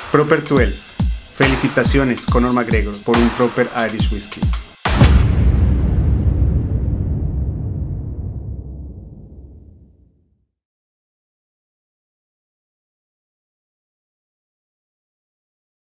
Proper 12. Felicitaciones, Conor McGregor, por un Proper Irish Whiskey.